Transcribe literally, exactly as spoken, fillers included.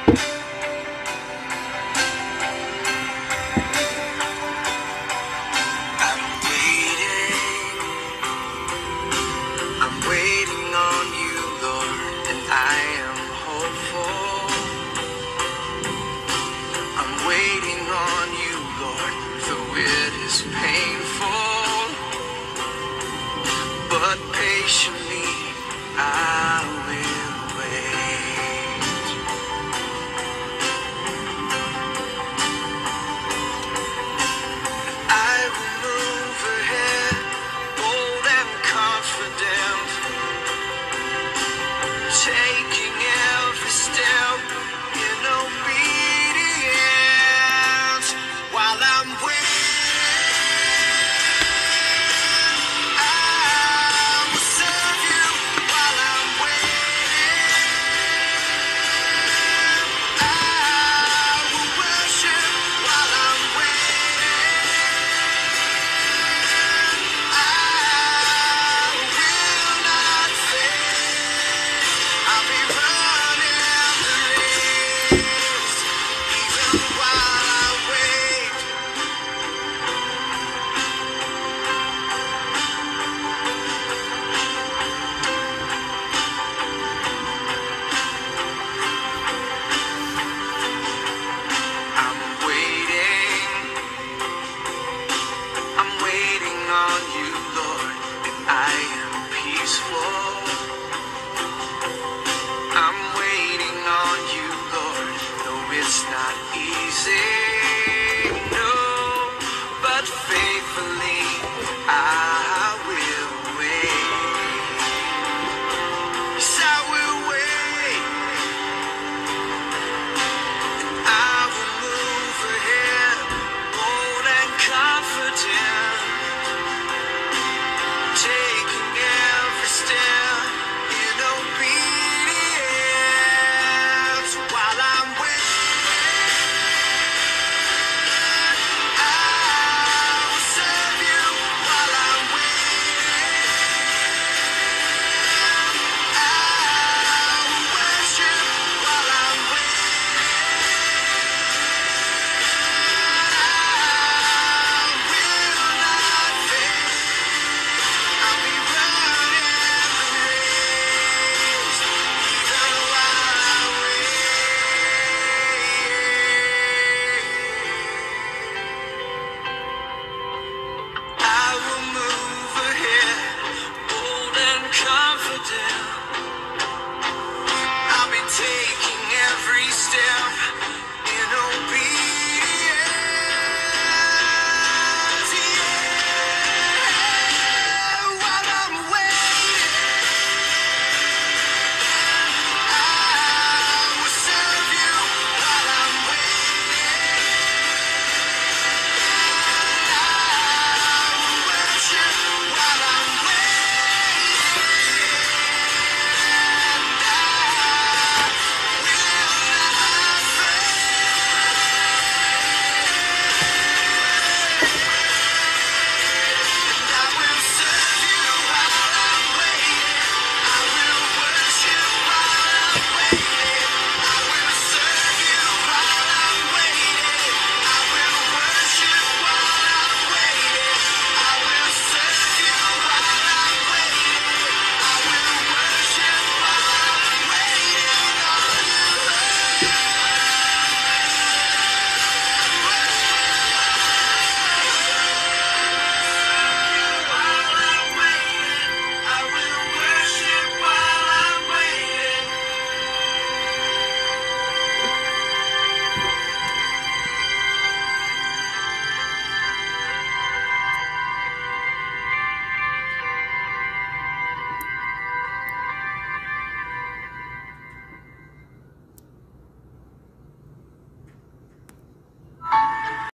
I'm waiting, I'm waiting on you, Lord, and I am hopeful. I'm waiting on you, Lord, though it is painful, but patiently I will wait. I will move ahead, bold and confident, taking every step in obedience. While I'm waiting, I will serve you. While I'm waiting, I will worship. While I'm waiting, I will not faint. I'll be running the race, even while I wait. I'm waiting, I'm waiting on you, Lord, and I am peaceful.